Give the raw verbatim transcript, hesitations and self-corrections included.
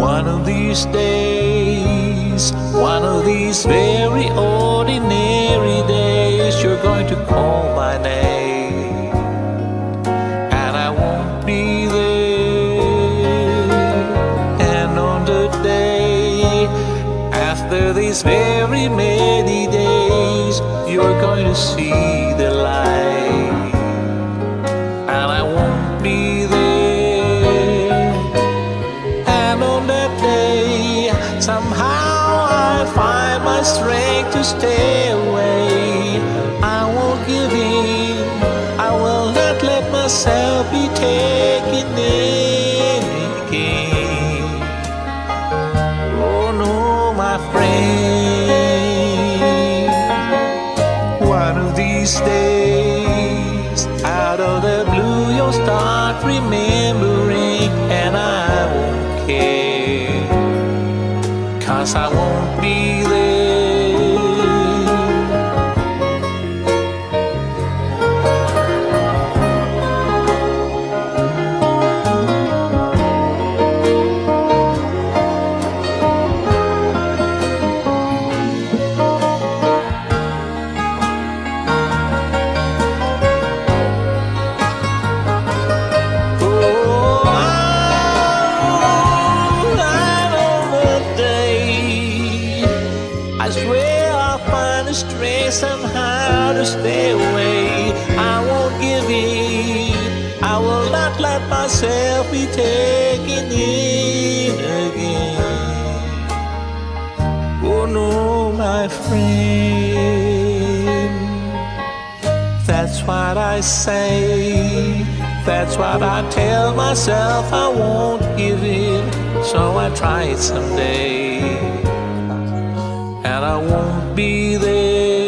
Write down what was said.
One of these days, one of these very ordinary days, you're going to call my name, and I won't be there. And on the day after these very many days, you're going to see the light, and I won't be there. And on that day, somehow I find my strength to stay away. I won't give in, I will not let myself be taken in again. Oh no, my friend, one of these days, out of the blue, you'll start remembering, and I won't care, 'cause I won't be there. I swear I'll find the strength somehow to stay away. I won't give in, I will not let myself be taken in again. Oh no, my friend, that's what I say, that's what I tell myself. I won't give in, so I try it someday, and I won't be there.